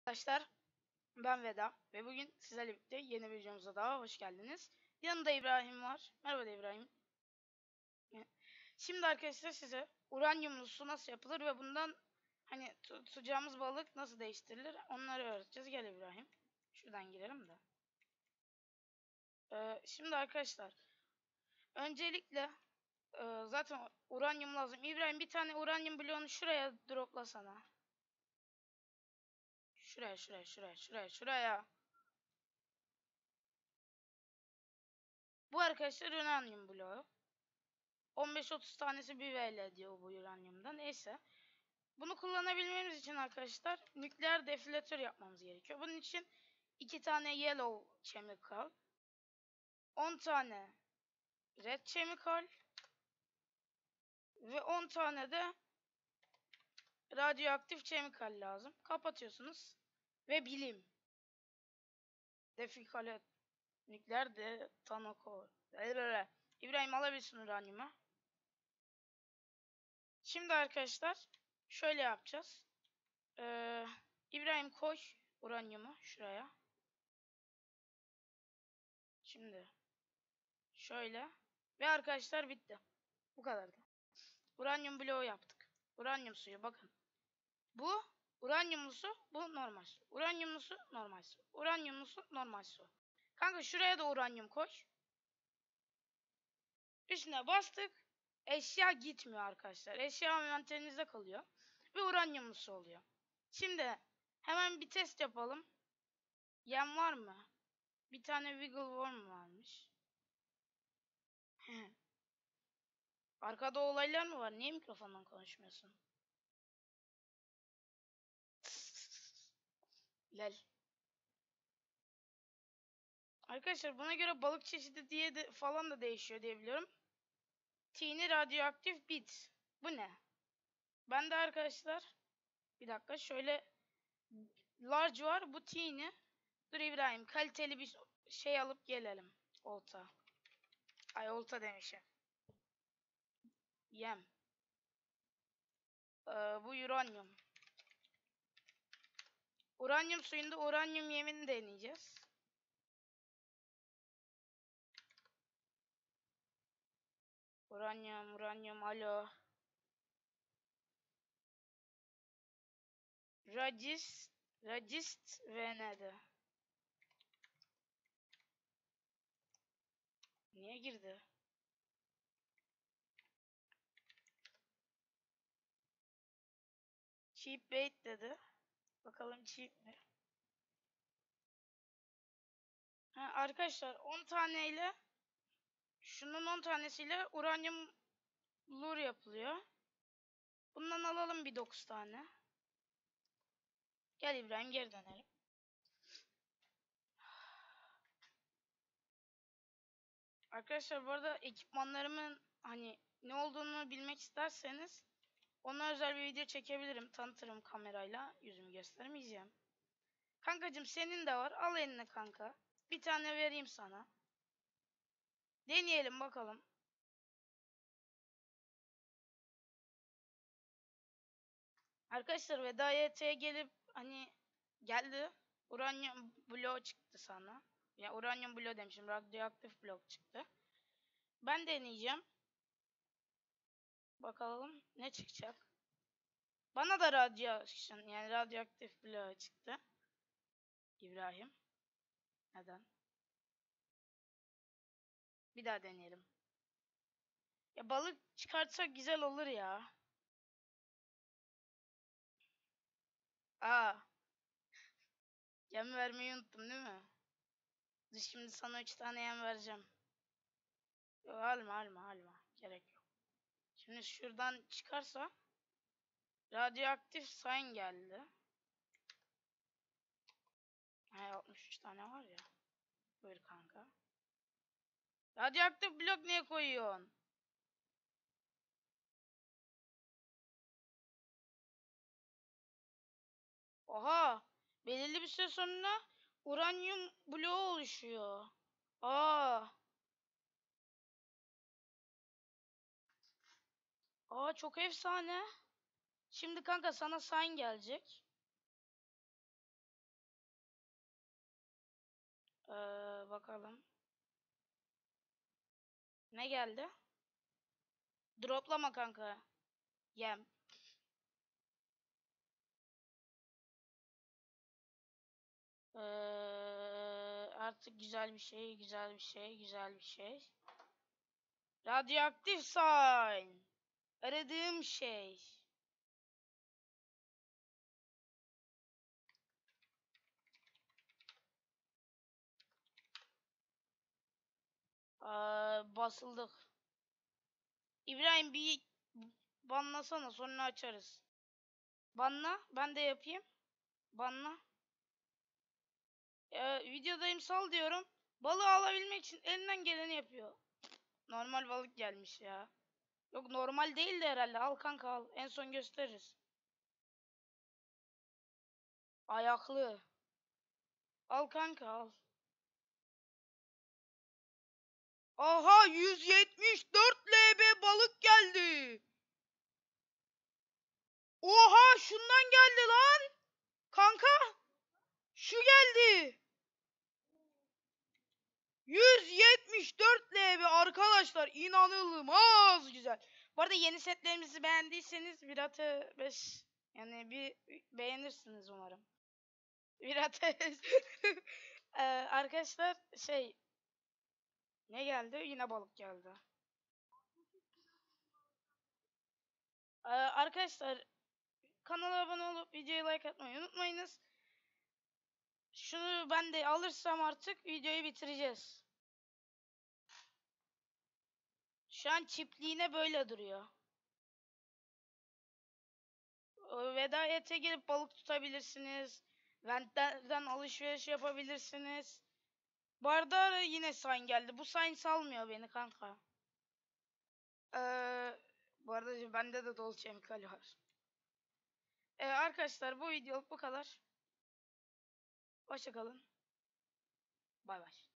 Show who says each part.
Speaker 1: Arkadaşlar, ben Veda ve bugün sizlerle birlikte yeni bir videomuza daha hoş geldiniz. Yanımda İbrahim var. Merhaba da İbrahim. Şimdi arkadaşlar size uranyumlu su nasıl yapılır ve bundan hani tutacağımız balık nasıl değiştirilir onları öğreteceğiz. Gel İbrahim. Şuradan girelim de. Şimdi arkadaşlar öncelikle zaten uranyum lazım. İbrahim bir tane uranyum bloğunu şuraya droplasana. Şuraya. Bu arkadaşlar uranyum bloğu. 15-30 tanesi 1 VL diyor bu uranyumda. Neyse. Bunu kullanabilmemiz için arkadaşlar nükleer defilatör yapmamız gerekiyor. Bunun için 2 tane yellow chemical, 10 tane red chemical ve 10 tane de radyoaktif chemical lazım. Kapatıyorsunuz ve bilim. Defikalet nükleer detonakor. İbrahim alabilirsin uranyumu. Şimdi arkadaşlar şöyle yapacağız. İbrahim koy uranyumu şuraya. Şimdi şöyle ve arkadaşlar bitti. Bu kadardı. Uranyum bloğu yaptık. Uranyum suyu bakın. Bu uranyumlu su, bu normal su. Uranyumlu su, normal su. Uranyumlu su, normal su. Kanka şuraya da uranyum koy. Üstüne bastık. Eşya gitmiyor arkadaşlar. Eşya envanterinizde kalıyor. Ve uranyumlu su oluyor. Şimdi hemen bir test yapalım. Yem var mı? Bir tane wiggle worm varmış. Arkada olaylar mı var? Niye mikrofondan konuşmuyorsun? Lel. Arkadaşlar buna göre balık çeşidi diye de falan da değişiyor diye biliyorum. Tini radyoaktif bit. Bu ne? Ben de arkadaşlar bir dakika şöyle large var. Bu tini. Dur İbrahim kaliteli bir şey alıp gelelim. Olta. Ay olta demişim. Yem. Bu uranyum. Uranyum suyunda uranyum yemini deneyeceğiz. Uranyum, alo. Ragist VN'de. Niye girdi? Cheap bait dedi. Bakalım cheap mi? Ha, arkadaşlar 10 taneyle şunun 10 tanesiyle uranyum lure yapılıyor. Bundan alalım bir 9 tane. Gel İbrahim geri dönelim. Arkadaşlar bu arada ekipmanlarımın hani ne olduğunu bilmek isterseniz ona özel bir video çekebilirim. Tanıtırım kamerayla. Yüzümü göstermeyeceğim. Kankacım senin de var. Al eline kanka. Bir tane vereyim sana. Deneyelim bakalım. Arkadaşlar Veda YT'ye gelip hani geldi. Uranyum bloğu çıktı sana. Ya uranyum bloğu demişim. Radyoaktif blok çıktı. Ben deneyeceğim. Bakalım ne çıkacak. Bana da yani radyoaktif bloğu çıktı. İbrahim. Neden? Bir daha deneyelim. Ya balık çıkartsak güzel olur ya. Aa. Yem vermeyi unuttum değil mi? Dur şimdi sana 3 tane yem vereceğim. Yok alma. Gerek yok. Şimdi şuradan çıkarsa radyoaktif sign geldi. He 63 tane var ya. Buyur kanka. Radyoaktif blok niye koyuyorsun? Oha. Belirli bir süre sonra uranyum bloğu oluşuyor. Aa. Aa çok efsane. Şimdi kanka sana sign gelecek. Bakalım. Ne geldi? Droplama kanka. Yem. Artık güzel bir şey, güzel bir şey, güzel bir şey. Radyoaktif sign. Aradığım şey. Basıldık. İbrahim bir banlasana, sonra açarız. Banla, ben de yapayım. Banla. Videodayım, sal diyorum. Balığı alabilmek için elinden geleni yapıyor. Normal balık gelmiş ya. Yok, normal değil de herhalde. Al kanka, al. En son gösteririz. Ayaklı. Al kanka, al. Aha, 174 LB balık geldi. Oha, şundan geldi lan. Kanka, şu geldi. 174 LB arkadaşlar, inanılmaz güzel. Bu arada yeni setlerimizi beğendiyseniz 1+5 yani bir beğenirsiniz umarım. 1+5 arkadaşlar ne geldi? Yine balık geldi. Arkadaşlar kanala abone olup videoyu like atmayı unutmayınız. Şunu ben de alırsam artık videoyu bitireceğiz. Şu an çiftliğine böyle duruyor. Vedayete gelip balık tutabilirsiniz. Ventlerden alışveriş yapabilirsiniz. Bu arada yine sign geldi. Bu sign salmıyor beni kanka. Bu arada bende de dolu kemikal var. Arkadaşlar bu videoluk bu kadar. Hoşça kalın. Bay bay.